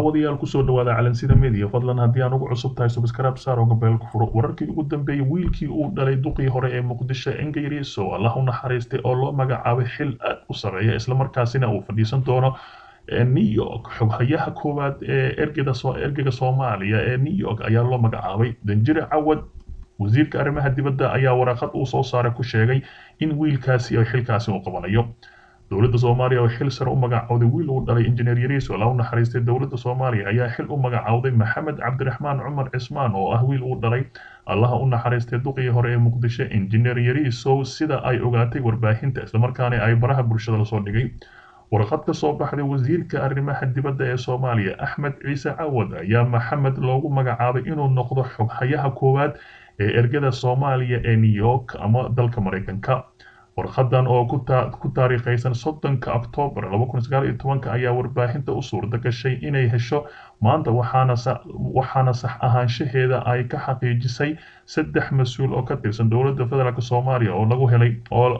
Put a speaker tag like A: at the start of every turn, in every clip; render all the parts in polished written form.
A: daawadayaal ku soo dhawaada calansida media fadlan haddii aan ugu cusub tahay subscribe saar oo gabeel ku furo wararkii ugu dambeeyay wiilkii uu dhalay duqii hore ee Muqdisho Ingiriiso Allah u naxariistay oo loo magacaabay xil aad u sareeya isla markaasina uu fadhiisan doono New York xoghayaha koowaad ee ergeyga Soomaaliya ee New York ayaa loo magacaabay Danjire Cawad wasiirka arrimaha dibadda ayaa waraqad uu soo saaray ku sheegay in wiilkaasi ay xilkaasi u qabanayo dowladda Soomaaliya oo xil sare u magacawday wiil uu dhalay injineer Yariis oo la naxariistay dowladda Soomaaliya ayaa xil u magacawday Maxamed Cabdiraxmaan Cumar Cismaan oo ah wiil uu dhalay Allah u naxariistay duqii hore ee Muqdisho injineer Yariis oo sida ay ogaatay warbaahinta isla markaana ay baraha bulshada la soo dhigay warqad ka soo baxday wasiirka arrimaha dibadda ee Soomaaliya Axmed Ciise Cawad ayaa Maxamed loogu magacaabay inuu noqdo xoghayaha koowaad ee ergada Soomaaliya ee New York ama dalka Mareykanka warqadan oo ku taariikhaysan 30 Oktoobar 2019 ayaa warbaahinta u suurta gashay inay hesho maanta waxaana sax ahaanshaheeda ay ka xaqiijisay saddex mas'uul oo ka tirsan dowladda federaalka Soomaaliya oo lagu helay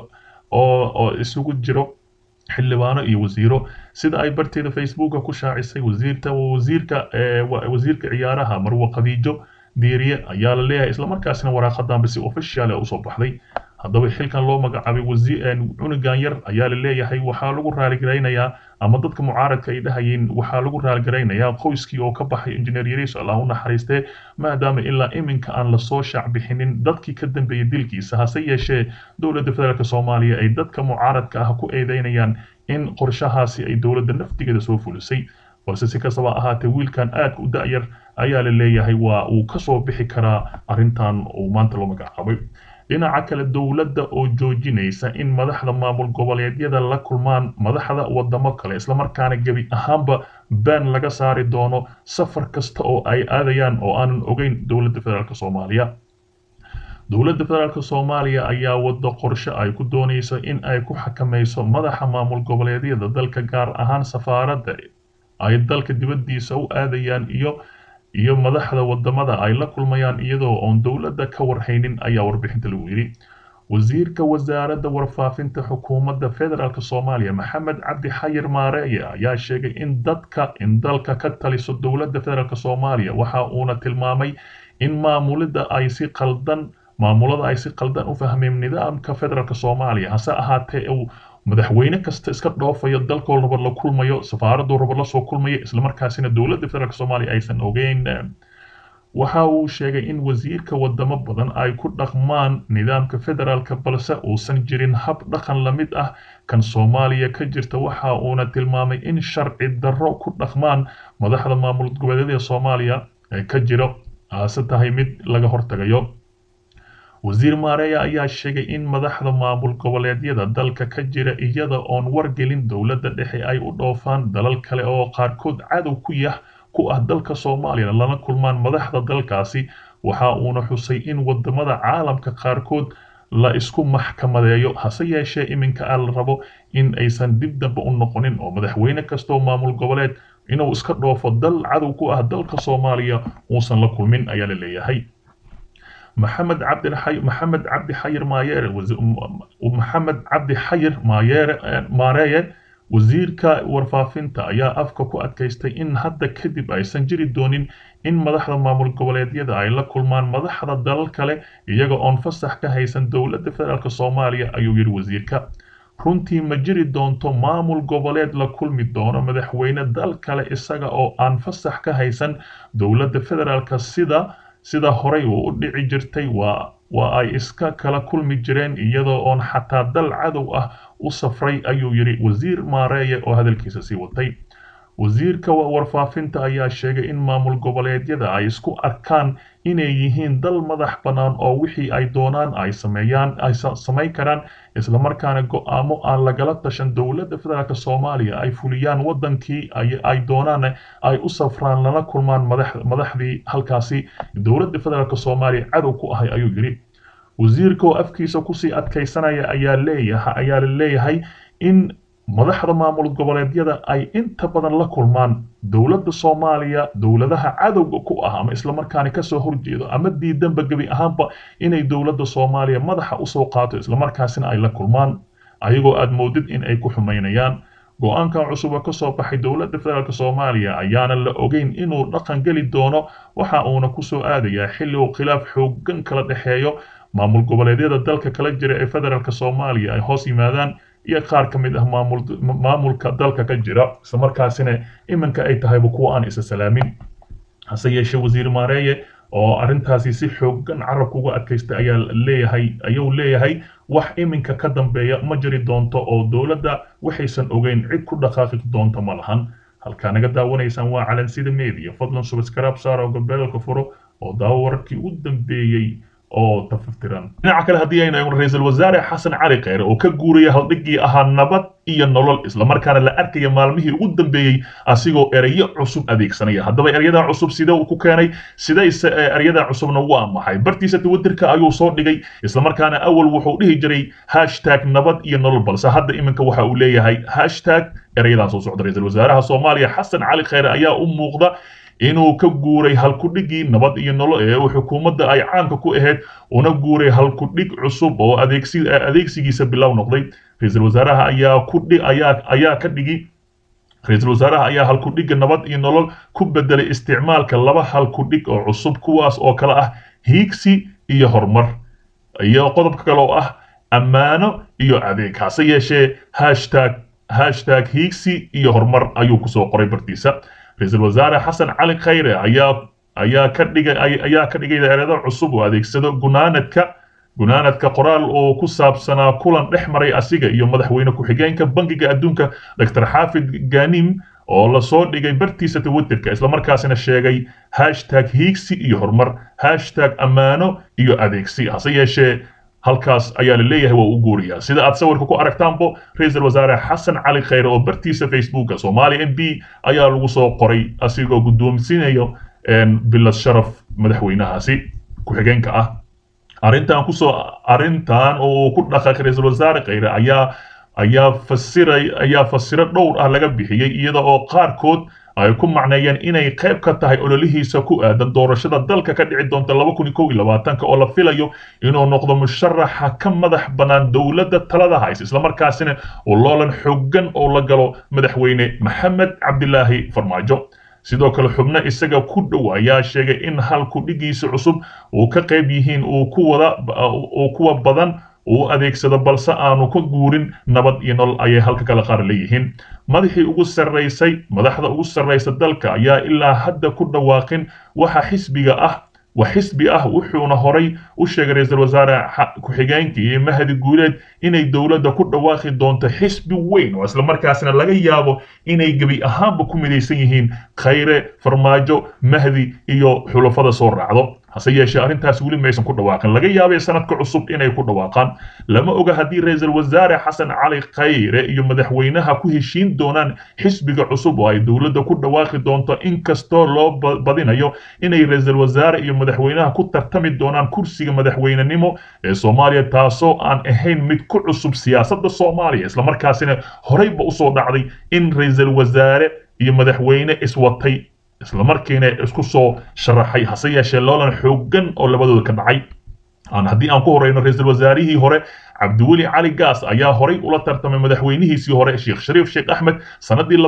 A: oo isugu jiro xildhibaano iyo wasiiro sida ay barteeda Facebook ku shaacisay wasiirka ciyaaraha Marwo Khadiijo Diiriye ayaa la leeyahay isla markaasina waraqadan bisi official ah u soo baxday haddaba xilkan loo magacaabay cunugan yar ayaa la leeyahay waxaa lagu raaligaraynaya ama dadka mucaaradka ay dhahayeen waxaa lagu raaligaraynaya qoyskii oo ka baxay injineer Yariis Allah u naxariistay maadaama ilaa iminka aan la soo shaac bixinin dadkii ka dambeeyay dilkiisa hase yeeshee dowladda federaalka Soomaaliya ay dadka mucaaradka ah ku eedeynayaan in qorshahaasi ay dowladda naftigeeda soo fulisay balse si kastaba ahaatee wiilkan aad u da'yar ayaa la leeyahay waa uu ka soo bixi karaa arrintan uu maanta loo magacaabay dhinaca kale dowladda oo joojinaysa in madaxda maamul goboleedyada la kulmaan madaxda wadamo kale isla markaana gabi ahaanba baan laga saari doono safar kasta oo ay aadayaan oo aanan ogeyn dowladda federaalka Soomaaliya dowladda federaalka Soomaaliya ayaa wada qorshe ay ku doonayso in ay ku xakameyso madaxa maamul goboleedyada dalka gaar ahaan safaaradda ay dalka dibaddiisa u aadayaan iyo madaxda wadamada ay la kulmayaan iyadoo oon dowladda ka warhaynin ayaa warbixinta lagu yiri wasiirka wasaaradda warfaafinta xukuumadda federaalka Soomaaliya Maxamed Cabdi Xayir Maareeye ayaa sheegay in dalka ka taliso dowladda federaalka Soomaaliya waxa uuna tilmaamay in maamulada ay si qaldan u fahmeen nidaamka federaalka Soomaaliya hase ahaatee madaxweyne kasta iska dhoofayo dalkoo raba la kulmayo safaaraddu raba la soo kulmayo isla markaasina dowladda federaalka Soomaaliya aysan ogeyn waxa uu sheegay in wasiirka wadamo badan ay ku dhaqmaan nidaamka federaalka balse uusan jirin hab dhaqan la mid ah kan Soomaaliya ka jirta waxa uuna tilmaamay in sharci darro ku dhaqmaan madaxda maamul goboleedyada Soomaaliya ka jiro aase tahay mid laga hortagayo wasiir Maareeye ayaa sheegay in madaxda maamul goboleedyada dalka ka jira iyada oon wargelin dowladda dhexe ay u dhoofaan dalal kale oo qaarkood cadow ku ah dalka Soomaaliya lana kulmaan madaxda dalkaasi waxa uuna xusay in wadamada caalamka qaarkood la isku maxkamadeeyo hase yeeshee iminka la rabo in aysan dib dambe u noqonin oo madaxweyne kastoo maamul goboleed inuu iska dhoofo dal cadow ku ah dalka Soomaaliya uusan la kulmin ayaa la leeyahay محمد عبد حير ماير wasiirka warfaafinta ayaa afka ku adkaystay in hadda kadib aysan jiri doonin in madaxda maamul goboleedyada ay la kulmaan madaxda dalal kale iyaga oon fasax ka haysan dowladda federaalka Soomaaliya ayuu yiri wasiirka runtii ma jiri doonto maamul goboleed la kulmi doono madaxweyne dal kale isaga oo aan fasax ka haysan dowladda federaalka sida horey u dhici jirtay waa ay iska kala kulmi jireen iyadoo oon xataa dal cadow ah u safray ayuu yiri wasiir Maareeye oo hadalkiisa sii watay wasiirka warfaafinta ayaa sheegay in maamul goboleedyada ay isku arkaan inay yihiin dal madax bannaan oo wixii ay doonaan ay sameyn karaan isla markaana go'aamo aan lagala tashan dowladda federaalka Soomaaliya ay fuliyaan wadankii ay doonaan ay u safraan lana kulmaan madaxdii halkaasi dowladda federaalka Soomaaliya cadow ku ahay ayuu yiri wasiirka oo afkiisa ku sii adkaysanaya ayaa la leeyahay in madaxda maamul goboleedyada ay inta badan la kulmaan dowladda Soomaaliya dowladaha cadowga ku ah ama isla markaana ka soo horjeedo ama diidanba gabi ahaanba inay dowladda Soomaaliya madaxa u soo qaato isla markaasina ay la kulmaan ayagoo aad moodid in ay ku xumeynayaan go-aankan cusub oo ka soo baxay dowladda federaalk Soomaaliya ayaana la ogeyn inuu dhaqan geli doono waxa uuna ku soo aadayaa xilli uu khilaaf xooggan kala dhexeeyo maamul goboleedyada dalka kala jira ee federaalk Soomaaliya ay hoos yimaadaan iyo qaar ka mid ah maamulka dalka ka jira isla markaasina iminka ay tahay kuwa aan isa salaamin hase yeeshee wasiir maareeye oo arrintaasi si xooggan carabka uga adkaystay ayuu leeyahay wax iminka ka dambeeya ma jiri doonto oo dowladda waxaysan ogeyn cid ku dhaqaaqi doonta ma lahan halkaa naga daawanaysaan waa calansida media fadlan subscribe saar oo gobelka furo oo daawo wararkii u dambeeyay oo tafaftiran dhinaca kale haddii aynu eegno ra'iisul wasaare xasan cali kheyre oo ka guuriyay haldhigii ahaa nabad iyo nolol isla markaana la arkaya maalmihii ugu dambeeyay asigoo erayo cusub adeegsanaya haddaba erayada cusub sida uu ku keenay sidayse erayada cusubna waa maxay bartiisa twitterka ayuu soo dhigay isla markaana awal wuxuu dhihi jiray #nabad iyo nolol balse hadda iminka waxa uu leeyahay erayadan soo socda ra'iisul wasaaraha Soomaaliya xasan cali kheyre ayaa u muuqda inuu ka guuray halkudhigii nabad iyo nolol ee uu xukuumadda ay caanka ku ahayd una guuray halkudhig cusub oo adeegsigiisa bilow noqday ra'iisul wasaaraha ayaa halkudhigga nabad iyo nolol ku bedelay isticmaalka laba halkudhig oo cusub kuwaas oo kala ah hiigsi iyo horumar iyo qodobka kale oo ah ammaano iyo adeeg hase yeeshee #hiigsi iyo horumar ayuu kusoo qoray bartiisa ra'iisul wasaare xasan cali kheyre ayaa ka dhigay erayada cusub oo adeegsado gunaanadka qoraal oo ku saabsanaa kulan dhex maray asiga iyo madaxweyne ku-xigeenka bangiga adduunka Dr. Xaafid Ganim oo la soo dhigay bartiisa twitterka isla markaasina sheegay #hiigsi iyo horumar #ammaano iyo adeegsi hase yeeshee halkaas ayaa la leeyahay waa u guuriyaa sida aad sawirka ku aragtaanbo ra'iisul wasaare xasan cali kheyre oo bartiisa facebooka Soomaali MB ayaa lagu soo qoray asigoo guddoonsiinayo bilad sharaf madaxweynahaasi ku-xigeenka ah arrintan oo ku dhaqaaqay ra'iisul wasaare kheyre ayaa fasiro dhowr ah laga bixiyay iyada oo qaarkood ay ku macneeyeen inay qayb ka tahay ololihiisa ku aadan doorashada dalka ka dhici doonta 2021 oo la filayo inuu noqdo musharaxa ka madax banaan dowladda talada haysa isla markaasina uu loolan xooggan oo la galo madaxweyne Maxamed Cabdilaahi Farmaajo sidoo kale xubno isaga ku dhow ayaa sheegay in halkudhigiisa cusub uu ka qayb yihiin kuwa badan uu adeegsado balse aanu ka guurin nabad iyo nolol ayay halka kala qaar leeyihiin madaxda ugu sarreysa dalka ayaa ilaa hadda ku dhawaaqin waxa xisbi ah wuxuuna horay u sheegay ra'iisul wasaare ku-xigeenkii Mahdi Guuleed inay dowladda ku dhawaaqi doonto xisbi weyn oo isla markaasina laga yaabo inay gabi ahaanba ku midaysan yihiin Kheyre Farmaajo Mahdi iyo xulafada soo raacdo hase yeeshee arrintaas weli maysan ku dhawaaqin laga yaabay sanadka cusub inay ku dhawaaqaan lama oga haddii ra'iisul wasaare xasan cali kheyre iyo madaxweynaha ku heshiin doonaan xisbiga cusub oo ay dowladda ku dhawaaqi doonto inkastoo loo badinayo inay ra'iisul wasaare iyo madaxweynaha ku tartami doonaan kursiga madaxweynenimo ee Soomaaliya taasoo aan ahayn mid ku cusub siyaasadda Soomaaliya isla markaasina horeyba u soo dhacday in ra'iisul wasaare iyo madaxweyne iswatay isla markiina isku soo sharaxay hase yeeshee loolan xooggan oo labadooda ka dhacay haddii aan ku horeyno ra'iisul wasaarihii hore Cabdiweli Cali Gaas ayaa horey ula tartamay madaxweynihiisii hore Sheekh Shariif Sheekh Axmed sanadii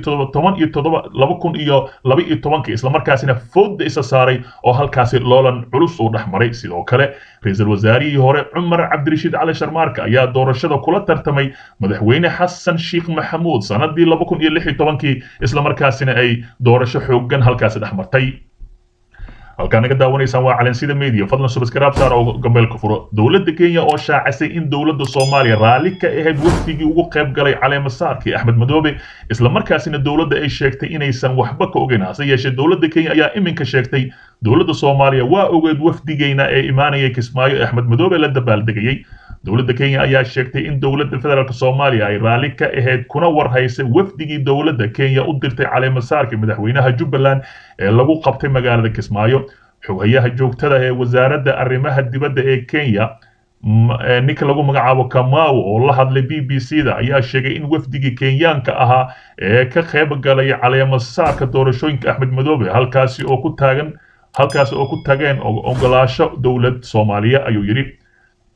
A: 2012 isla markaasina foodda isa saaray oo halkaasi loolan culus u dhaxmaray sidoo kale ra'iisul wasaarihii hore Cumar Cabdirashiid Cali Sharmaarka ayaa doorashada kula tartamay madaxweyne Xasan Sheekh Maxamuud sanadii 2016 isla markaasina ay doorasho xooggan halkaasi dhaxmartay halkaan naga daawanaysaan waa calansida media fadlan subscribe saar oo gambeelka furo dowladda Kenya oo shaacisay in dowladda Soomaaliya raali ka ahayd waqtigii ugu qayb galay caleemasaarkii Axmed Madoobe isla markaasina dowladda ay sheegtay inaysan waxba ka ogeyn hase yeeshee dowladda Kenya ayaa iminka sheegtay dowladda Soomaaliya waa ogeed wafdigeena ee imaanayay Kismaayo Axmed Madoobe la dabaaldegayay dowladda Kenya ayaa sheegtay in dowladda federaalka Soomaaliya ay raali ka ahayd kuna warhaysay wafdigii dowladda Kenya u dirtay caleemasaarkii madaxweynaha Jubbaland ee lagu qabtay magaalada Kismaayo xogayaha joogtada ee wasaaradda arrimaha dibadda ee Kenya ninka lagu magacaabo Kamau oo la hadlay BBC-da ayaa sheegay in wafdigii Kenyaanka ahaa ee ka qayb galay caleemasaarka doorashooyinka Axmed Madoobe halkaasi oo ku tageen ogolaasho dowlad Soomaaliya ayuu yiri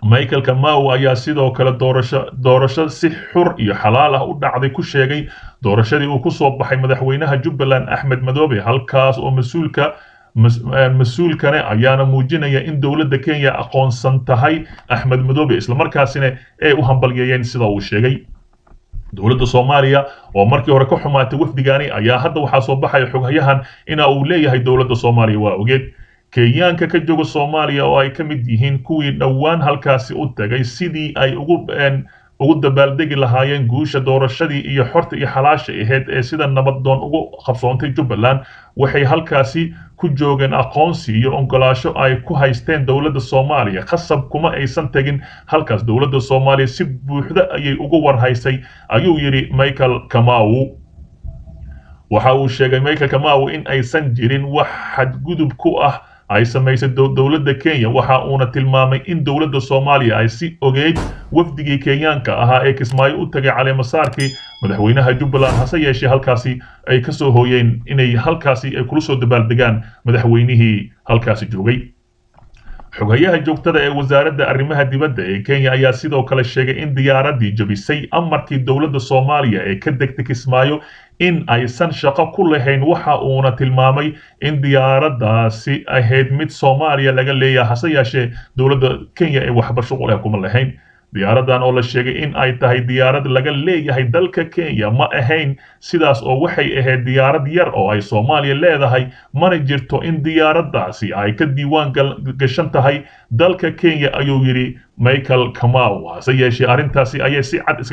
A: Michael Kamau ayaa sidoo kale doorasho si xur iyo xalaal ah u dhacday ku sheegay doorashadii uu ku soo baxay madaxweynaha Jubbaland Axmed Madoobe halkaas oo mas-uulkane ayaana muujinaya in dowladda Kenya aqoonsan tahay Axmed Madoobe isla markaasina ay u hambalyeeyeen sida uu sheegay dowladda Soomaaliya oo markii hore ka xumaatay wafdigaani ayaa hadda waxaa soo baxay xoghayahan uu leeyahay dowladda Soomaaliya waa ogeed Kenyaanka ka jooga Soomaaliya oo ay ka mid yihiin kuwii dhawaan halkaasi u tagay sidii ay ugu dabaaldegi lahaayeen guusha doorashadii iyo xorta iyo xalaasha ahayd ee sida nabaddoon ugu qabsoontay Jubbaland waxay halkaasi ku joogeen aqoonsi iyo oggolaasho ay ku haysteen dowladda Soomaaliya khasab kuma aysan tagin halkaas dowladda Soomaaliya si buuxda ayay ugu warhaysay ayuu yiri Michael Kamau waxa uu sheegay Michael Kamau in aysan jirin wax xadgudub ku ah ay samaysay dowladda Kenya waxa uuna tilmaamay in dowladda Soomaaliya ay si ogeyd wafdigii Kenyaanka ahaa ee Kismaayo u tagay caleemasaarkii madaxweynaha Jubbaland hase yeeshee halkaasi ay ka soo hooyeen inay halkaasi ay kula soo dabaaldegaan madaxweynihii halkaasi joogay xogayaha joogtada ee wasaaradda arrimaha dibadda ee Kenya ayaa sidoo kale sheegay in diyaaradii jabisay amarkii dowladda Soomaaliya ee ka degtay Kismaayo in aysan shaqo ku lahayn waxa uuna tilmaamay in diyaaraddaasi ahayd mid Soomaaliya laga leeyahay hase yeeshee dowladda Kenya ay waxba shuqul ah kuma lahayn diyaaraddan oo la sheegay in ay tahay diyaarad laga leeyahay dalka Kenya ma ahayn sidaas oo waxay ahayd diyaarad yar oo ay Soomaaliya leedahay mana jirto in diyaaraddaasi ay ka diiwaan gashan tahay dalka Kenya ayuu yiri Michael Kamau hase yeeshee arrintaasi ayay si cad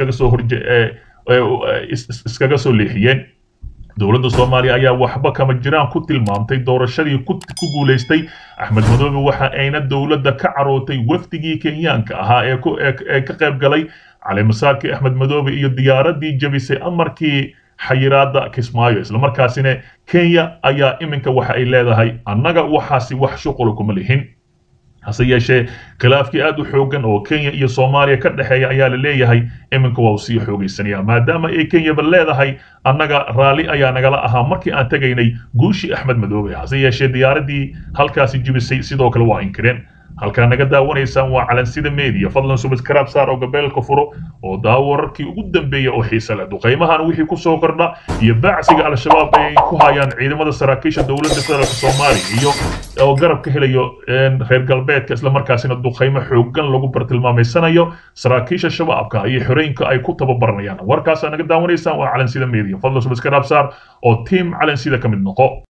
A: iskaga soo leexiyeen dowladda Soomaaliya ayaa waxba kama jiraan ku tilmaamtay doorashadii ku guuleystay Axmed Madoobe waxa ayna dowladda ka carootay wafdigii Kenyaanka ahaa ee ka qayb galay caleemasaarkii Axmed Madoobe iyo diyaaradii jabisay amarkii xayiraadda Kismaayo isla markaasina Kenya ayaa iminka waxa ay leedahay annaga waxaasi wax shuqul kuma lihin hase yeeshee khilaafkii aad u xoogan oo Kenya iyo Soomaaliya ka dhaxeeya ayaa la leeyahay iminka waa sii xoogaysanaya maadaama ay Kenya leedahay annaga raali ayaa nagala ahaa markii aan tagaynay guushii Axmed Madoobe hase yeeshee diyaaradii halkaasi jibisay sidoo kale waa inkireen halka naga daawanaysaan waa Calansida Media fadlan subscribe saar oo gabeelka furo oo daawo wararkii ugu dambeeyay oo xiiso leh duqeymahan wixii ku soo kordha iyo bacsiga al-shabaab ay ku hayaan ciidamada saraakiisha dowladda federaalka Soomaaliya iyo oo garab ka helayo reer galbeedka isla markaasina duqeymo xoogan lagu bartilmaameysanayo saraakiisha shabaabka iyo xoreenka ay ku tababaranayaan warkaas naga daawanaysaan waa Calansida Media fadlan subscribe saar oo team Calansida ka mid noqo